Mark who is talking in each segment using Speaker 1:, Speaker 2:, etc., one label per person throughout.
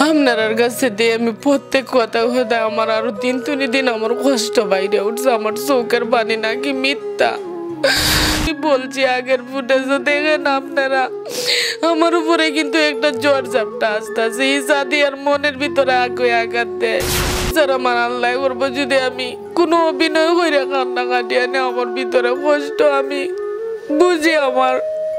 Speaker 1: আপনার কাছে দিয়ে আমি প্রত্যেক কথা কথা আমার আরো দিন তুনি দিন আমার কষ্ট বাইরে উঠছে আমার চোখের পানি নাকি মিথ্যা বলছি আগের ফুটেজে দেখেন আপনারা আমার উপরে কিন্তু একটা জ্বর ঝাপটা আসতেছে এই সাদিয়ার মনের ভিতরে আঘাত দেয় যারা আমার আল্লাহ করবো যদি আমি কোনো অভিনয় করে কান্না কাটিয়ে নে আমার ভিতরে কষ্ট আমি বুঝি আমার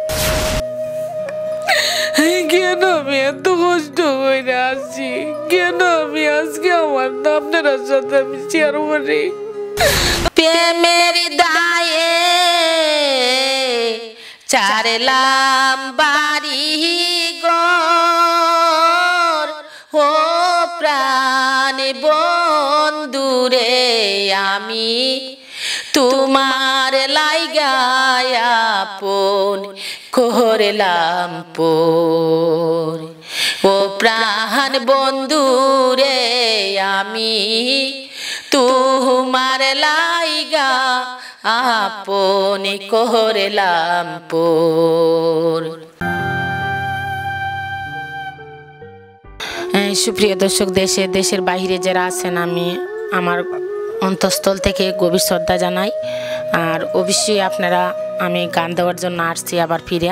Speaker 1: কেন আমি এত কষ্ট করে আসছি কেন আমি আজকে আমার আপনার সাথে আমি শেয়ার করি
Speaker 2: প্রেমের দায়ে চারলাম বাড়ি ঘর ও প্রাণ বন্ধুরে আমি তোমার লাইগায় আপন করলাম পর ও প্রাণ বন্ধুরে আমি তোমার লাইগা আপন করলাম পর। সুপ্রিয় দর্শক দেশের বাইরে যারা আছেন আমি আমার অন্তঃস্থল থেকে গভীর শ্রদ্ধা জানাই। আর অবশ্যই আপনারা আমি গান দেওয়ার জন্য আসছি আবার ফিরে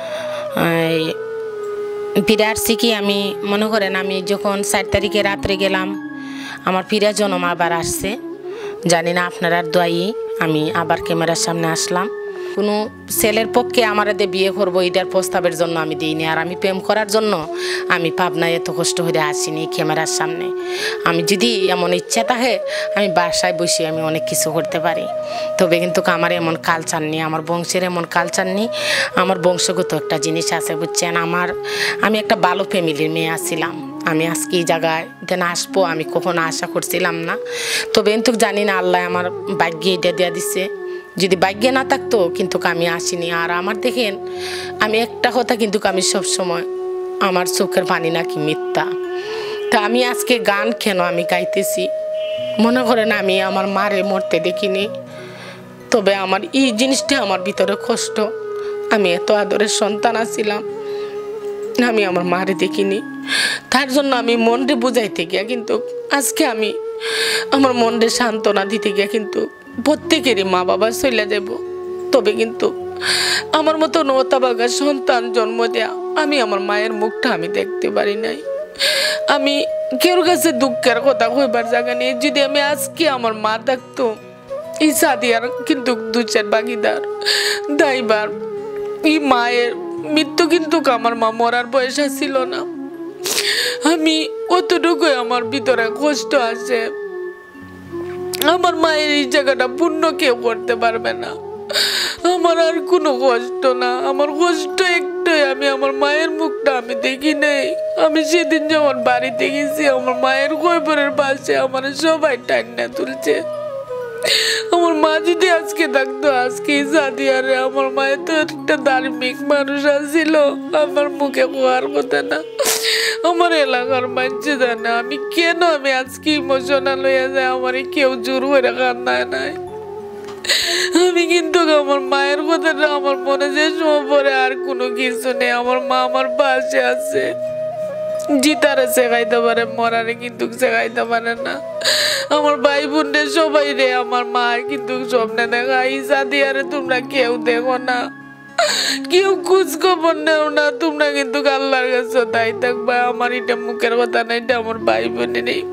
Speaker 2: আসছি কি আমি মনে করেন আমি যখন 4 তারিখে রাত্রে গেলাম আমার ফিরে জন্ম আবার আসছে জানি না আপনার দোয়াই আমি আবার ক্যামেরার সামনে আসলাম। কোনো ছেলের পক্ষে আমাদের বিয়ে করবো এটার প্রস্তাবের জন্য আমি দিইনি আর আমি প্রেম করার জন্য আমি পাবনায় এত কষ্ট হয়ে আসিনি ক্যামেরার সামনে। আমি যদি এমন ইচ্ছা থাকে আমি বাসায় বসে আমি অনেক কিছু করতে পারি, তবে কিন্তু আমার এমন কালচার নেই, আমার বংশের এমন কালচার নেই। আমার বংশগত একটা জিনিস আছে বুঝছেন, আমি একটা ভালো ফ্যামিলির মেয়ে আসছিলাম। আমি আজকে এই জায়গায় যেন আসবো আমি কখনো আশা করছিলাম না, তবে কিন্তু জানি না আল্লাহ আমার ভাগ্যে এটা দেওয়া দিচ্ছে। যদি ভাগ্যে না থাকতো কিন্তু আমি আসিনি। আর আমার দেখেন আমি একটা কথা কিন্তু আমি সবসময় আমার চোখের পানি নাকি মিথ্যা। তা আমি আজকে গান কেন আমি গাইতেছি মনে করেন আমি আমার মারে মরতে দেখিনি, তবে আমার এই জিনিসটা আমার ভিতরে কষ্ট। আমি এত আদরের সন্তান আছিলাম, আমি আমার মারে দেখিনি, তার জন্য আমি মনরে বুঝাইতে গিয়া কিন্তু আজকে আমি আমার মনরে সান্ত্বনা দিতে গিয়া কিন্তু প্রত্যেকেরই মা বাবা চলে যাব, তবে কিন্তু আমার মতো নৌতাবাগা সন্তান জন্ম দেয়া আমি আমার মায়ের মুখটা আমি দেখতে পারি নাই। আমি কেউ কাছে দুঃখের কথা কইবার জায়গা নেই। যদি আমি আজকে আমার মা থাকতো এই সাদিয়ার কিন্তু 2-4 ভাগিদার দায়বার এই মায়ের মৃত্যু কিন্তু আমার মা মরার বয়স ছিল না। আমি অতটুকু আমার ভিতরে কষ্ট আছে, আমার মায়ের এই জায়গাটা পূর্ণ কেউ করতে পারবে না। আমার আর কোনো কষ্ট না, আমার কষ্ট একটাই আমি আমার মায়ের মুখটা আমি দেখি নাই। আমি সেদিন যখন বাড়িতে গেছি আমার মায়ের কবরের পাশে আমার সবাই টান্না তুলছে। আমার মা যদি আজকে থাকতো আজকে সাদিয়ারে আমার মায়ের তো একটা ধার্মিক মানুষ আসছিল, আমার মুখে কোয়ার কথা না। আমার এলাকার মানুষ জানে আমি কেন আমি আজকে ইমোশনাল হয়ে যায়, আমার কেউ জোর করে কান্নায় নাই। আমি কিন্তু আমার মায়ের কথাটা আমার মনে যে সময় পরে আর কোনো কিছু নেই। আমার মা আমার পাশে আছে, জিতারে শেখাইতে পারে, মরারে কিন্তু শেখাইতে পারে না। আমার ভাই বোনদের সবাই রে আমার মা কিন্তু স্বপ্নে দেখা সাদিয়ারে তোমরা কেউ দেখো না, কেউ খোঁজ খবর নেও না, তোমরা কিন্তু আল্লাহর কাছে তাই থাকবা। আমার এটা মুখের কথা না, এটা আমার ভাই বোনে নেই।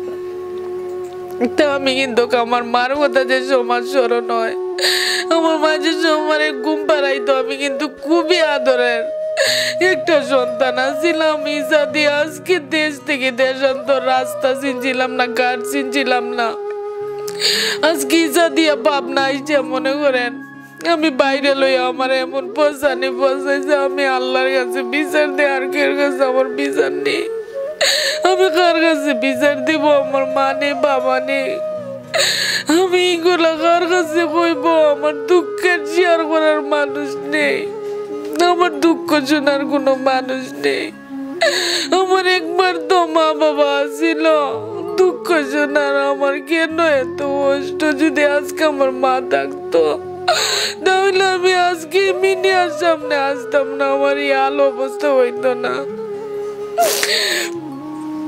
Speaker 2: আমি কিন্তু আমার মার কথা যে সমাজ স্মরণ হয়, আমার মা যে সমারে ঘুম পাড়াইতো, আমি কিন্তু খুবই আদরের একটা সন্তান ছিলাম। ইসা দিয়ে আজকে দেশ থেকে দেশান্তর রাস্তা চিনছিলাম না, ঘাট চিনছিলাম না। আজকে ইসা দিয়া ভাবনা আইছে মনে করেন আমি বাইরে লই আমার এমন পৌঁছাইছে। আমি আল্লাহর কাছে বিচার দিই, আর কেউ কাছে আমার বিচার নেই। আমি কার কাছে বিচার দিব? আমার মা নেই, বাবা নেই, আমি এগুলা কার কাছে কইব? আমার দুঃখের শেয়ার করার মানুষ নেই, আমার দুঃখ শোনার কোনো মানুষ নেই। আমার একবার তো মা বাবা ছিল দুঃখ শোনার, আমার কেন এত কষ্ট? যদি আজকে আমার মা থাকতো তাহলে আমি আজকে মিডিয়ার সামনে আসতাম না, আমার এই আলো অবস্থা হইতো না।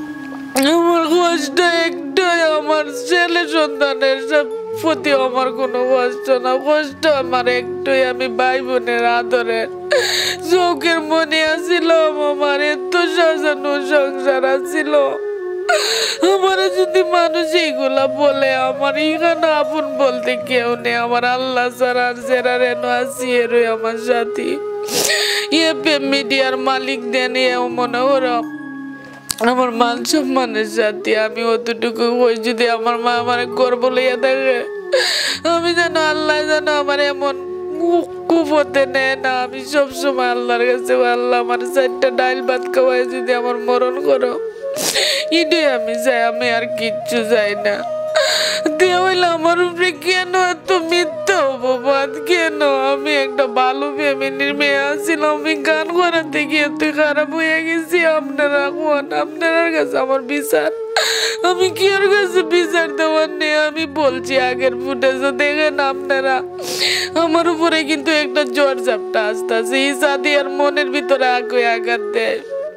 Speaker 1: কষ্ট একটাই, আমার ছেলে সন্তানের সব প্রতি আমার কোনো কষ্ট না, কষ্ট আমার একটাই, আমি ভাই বোনের আদরের চোখের মনে আসিল, আমার এত সাজানো সংসার আসিল। আমার যদি মানুষ এইগুলা বলে, আমার এখানে আপন বলতে কেউ নেই, আমার আল্লাহ ছাড়া যারা রেনো আছি এরই আমার সাথী। মিডিয়ার মালিক দেন এও মনে ওরা আমার মান সম্মানের সাথে। আমি অতটুকু হই, যদি আমার মা আমার গর্ব লইয়া দেখে, আমি যেন আল্লাহ যেন আমার এমন কুপতে নেয় না। আমি সবসময় আল্লাহর কাছে, আল্লাহ আমার 4টা ডাইল ভাত খাওয়াই যদি আমার মরণ করো, এটাই আমি চাই, আমি আর কিচ্ছু চাই না। হইলে আমার উপরে কেন এত মিথ্যা অপবাদ কেন? আমি একটা ভালো ফ্যামিলির মেয়ে আসছিলাম, আমি গান করাতে গিয়ে এত খারাপ হয়ে গেছি। আপনারা কোন, আপনার কাছে আমার বিচার, আমি কি ওর কাছে বিচার দেওয়ার নেই? আমি বলছি আগের ফুটেজে দেখেন আপনারা, আমার উপরে কিন্তু একটা জ্বর ঝাপটা আসতে আছে, সাদিয়ার মনের ভিতরে আঘাত দেয়।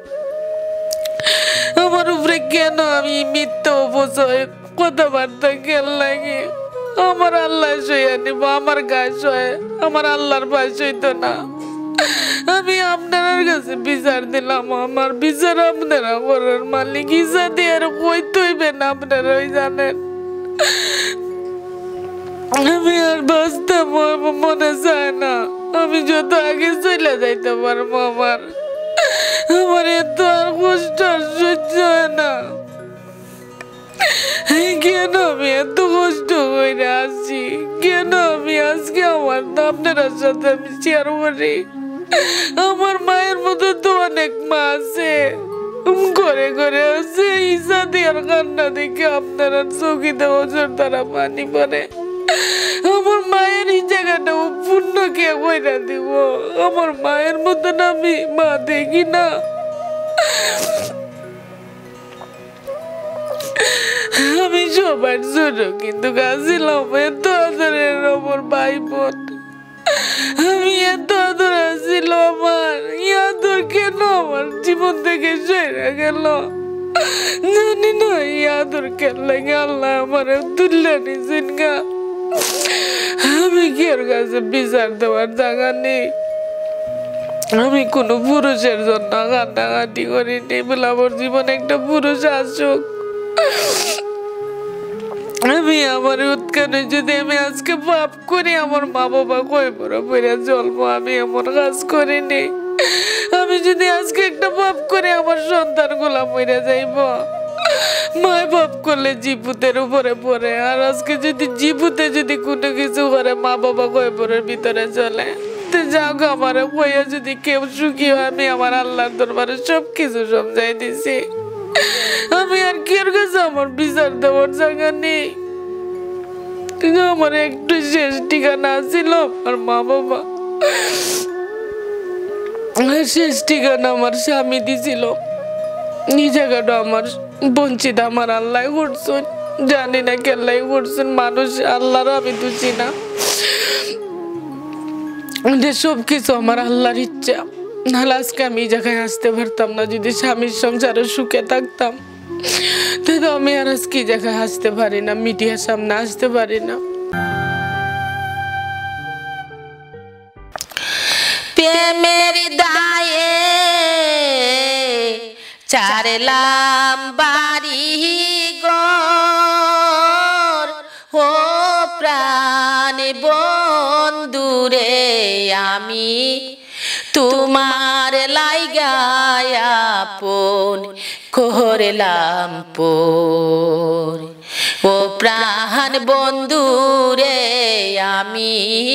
Speaker 1: আমার উপরে কেন আমি মিথ্যা অপচয় কথাবার্তা কেন লাগে? আমার আল্লাহ সইয়া নিব, আমার গায়ে সয়, আমার আল্লাহর ভাই সইতো না। আমি আপনার কাছে বিচার দিলাম, আমার বিচার আপনারা করার মালিক। ইসা দিয়ে আর কই তৈবেন আপনারাই জানেন। আমি আর বাঁচতে মনে চায় না, আমি যত আগে চলে যাইতে পারবো। আমার এত আর কষ্ট সহ্য হয় না। কেন আমি এত কষ্ট করে আসছি? কেন আমি আজকে আমার আপনার সাথে আমি শেয়ার করি? আমার মায়ের মতো তো অনেক মা আছে, ঘরে ঘরে আছে। ইসা দিয়ার কান্না দেখে আপনারা চোখে ওজোর তারা পানি পরে। আমার মায়ের এই জায়গাটা পূর্ণ কে কইরা দিব? আমার মায়ের মতন আমি মা দেখি না। আমি সবার ছোট, কিন্তু গাছিলাম এত আদরের আমার ভাই বোন। আমি এত আদর আসছিল আমার, আদর কেন আমার জীবন থেকে সরে গেল জানি না। আদর কেন লাগে আল্লাহ আমার তুললে নিছেন গা। আমি কেউ কাছে বিচার দেওয়ার জায়গা নেই। আমি কোনো পুরুষের জন্য কান্নাকাটি করিনি বলে আমার জীবনে একটা পুরুষ আসুক। আমি আমার উৎকানে যদি আমি আজকে পাপ করি, আমার মা বাবা কই বড় পড়ে চলবো? আমি এমন কাজ করিনি। আমি যদি আজকে একটা পাপ করে আমার সন্তান গুলা মরে যাইব। মায় পাপ করলে জীবুতের উপরে পড়ে, আর আজকে যদি জীবুতে যদি কোনো কিছু করে মা বাবা কই বড়ের ভিতরে চলে। যাও আমার কইয়া যদি কেউ সুখী হয়, আমি আমার আল্লাহর দরবারে সবকিছু সমঝাই দিছি। আমি আর কেউ কাছে আমার বিচার দেওয়ার জায়গা নেই। আমার একটু শেষ ঠিকানা ছিল আর মা বাবা, শেষ ঠিকানা আমার স্বামী দিছিল। এই জায়গাটা আমার বঞ্চিত, আমার আল্লাহ করছেন, জানি না কেল্লাই করছেন। মানুষ আল্লাহরও আমি দুচি না, সবকিছু আমার আল্লাহর ইচ্ছা। নাহলে আজকে আমি এই জায়গায় আসতে পারতাম না। যদি স্বামীর সংসারে সুখে থাকতাম, তাহলে আমি আর আজকে এই জায়গায় আসতে পারি না, মিডিয়ার সামনে আসতে পারি না।
Speaker 2: প্রেমের দায়ে চারলাম বাড়ি ঘর, ও প্রাণ বন্ধুরে আমি তোমার লাইগায় আপন করলাম পর। ও প্রাণ বন্ধুরে আমি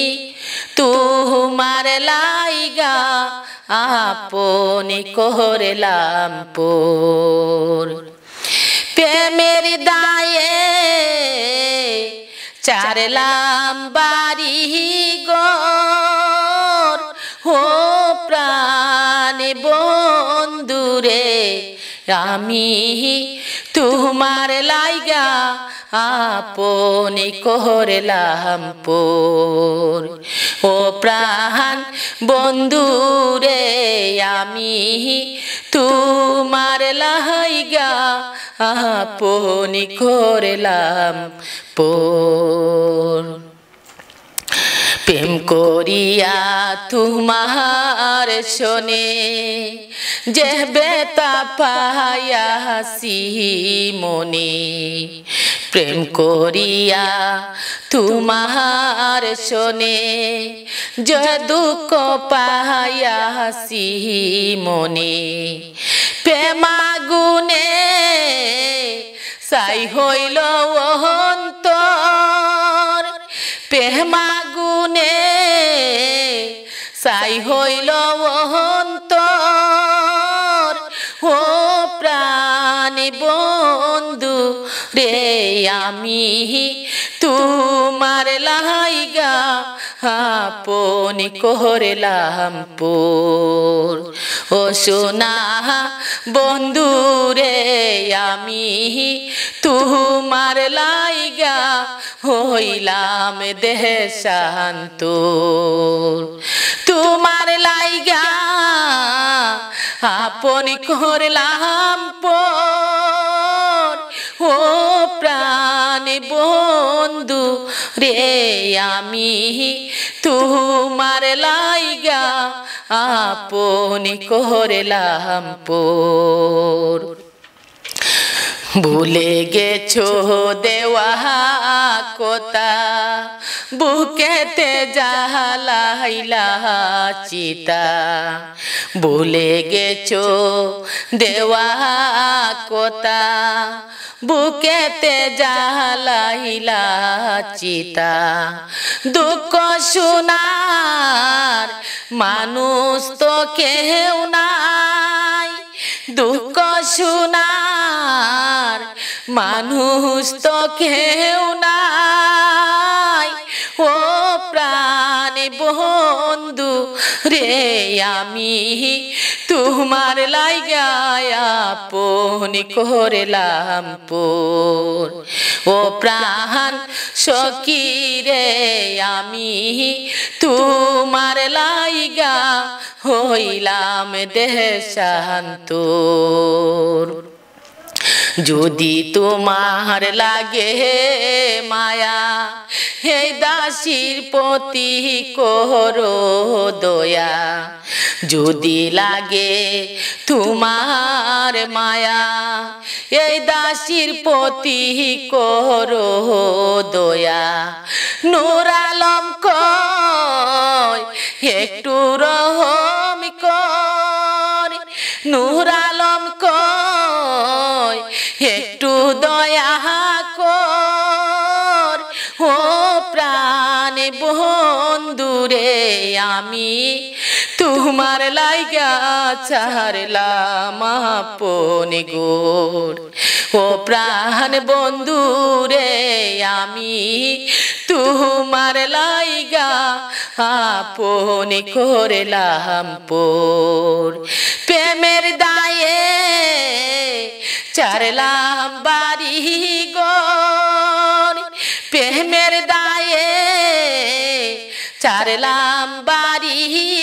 Speaker 2: তোমার লাইগা আপন করলাম পর। প্রেমের দায়ে চারলাম বাড়ি ঘর, ও প্রাণ বন্ধুরে আমি তোমার লাইগা আপন করলাম পর। ও প্রাণ বন্ধুরে আমি তোমার লাইগা আপনি করলাম পর। প্রেম করিয়া তোমার শোনে যে বেতা পায়াসি মনে, প্রেম করিয়া তোমার শোনে যে দুঃখ পায়াসি মনে, প্রেমাগুনে সাই হইল অন্তর, প্রেমাগুনে সাই হইল অন্তর। ও প্রাণ বন্ধু রে আমি তোমার লাইগা আপনি করলাম পর। ও সোনা বন্ধু রে আমি তোমার লাইগা হইলাম দেশান্তর, তোমার লাইগা আপনি করলাম পর। ও প্রাণ বন্ধু রে আমি তোমার লাইগা আপনি করলাম পর। ভুলে গেছো দেওয়া কথা বুকেতে জ্বালাইলা চিতা, ভুলে গেছো দেওয়া কথা বুকেতে জ্বালাইলা চিতা। দুঃখ শোনার মানুষ তো কেউ নাই, দুঃখ শোনার মানুষ তো কেউ নাই। ও প্রাণ বন্ধু রে আমি তোমার লাইগা আপনি করলাম পর। ও প্রাণ সখী রে আমি তোমার লাইগা হইলাম দেশান্তর। যদি তোমার লাগে মায়া হে দাসীর প্রতি করো দয়া, যদি লাগে তোমার মায়া এই দাসীর প্রতি করো দয়া। নূর আলম কয় একটু রহম কর, নূর আলম কয় একটু দয়া কর। ও প্রাণ বন্ধু রে আমি তোমার লাইগা ছাড়লাম আপনি গোর। ও প্রাণ বন্ধু রে আমি তোমার লাইগা আপনি করলাম পর। প্রেমের দায়ে ছাড়লাম বাড়ি ঘর, প্রেমের দায়ে ছাড়লাম বাড়ি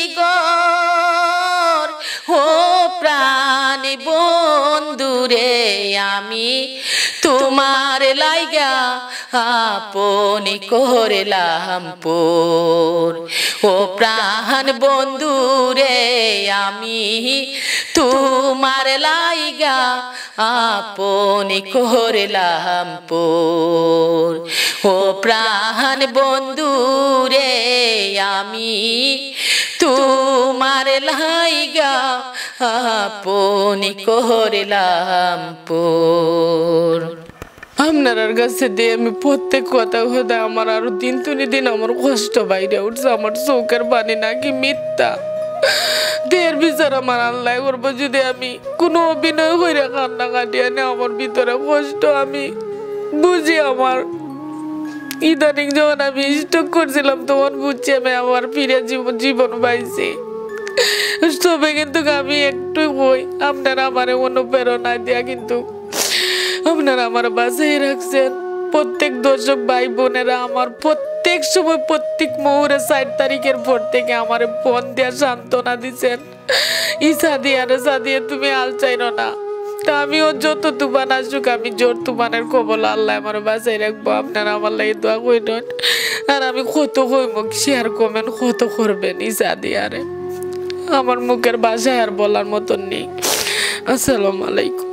Speaker 2: ঘর। ও প্রাণ বন্ধু রে আমি তোমার লাইগা আপনি করলাম পর। ও প্রাণ বন্ধু রে আমি তোমার লাইগা আপনি করলাম পর। ও প্রাণ বন্ধু রে আমি তোমার লাইগা আপনি করলাম পর।
Speaker 1: আপনার কাছে দিয়ে আমি প্রত্যেক কথা কথা আমার আরো দিন তুনি দিন আমার কষ্ট বাইরে উঠছে, আমার চোখের পানি নাকি মিথ্যা দেহের বিচার আমার আল্লাহ করবো। যদি আমি কোনো অভিনয় করে কান্না কাটিয়ে নে আমার ভিতরে কষ্ট আমি বুঝি। আমার ইদানিং যখন আমি স্টক করছিলাম তখন বুঝছি আমি আমার ফিরে জীবন পাইছি। তবে কিন্তু আমি একটু হই আপনারা আমার অনুপ্রেরণা দিয়া কিন্তু আপনারা আমার বাসায় রাখছেন। প্রত্যেক দর্শক ভাই বোনেরা আমার প্রত্যেক সময় প্রত্যেক মুহূর্তে 4 তারিখের পর থেকে আমার ফোন দিয়া সান্ত্বনা দিচ্ছেন। ইসা দিয়ে তুমি আল চাইরো না, তা আমিও যত তুফান আসুক আমি জোর তুফানের কবল আল্লাহ আমার বাঁচাই রাখবো। আপনারা আমার লাগে দোয়া করেন। আর আমি কত কইব শেয়ার কমেন্ট কত করবেন ইসা দিয়ারে, আমার মুখের ভাষায় আর বলার মতন নেই। আসসালামু আলাইকুম।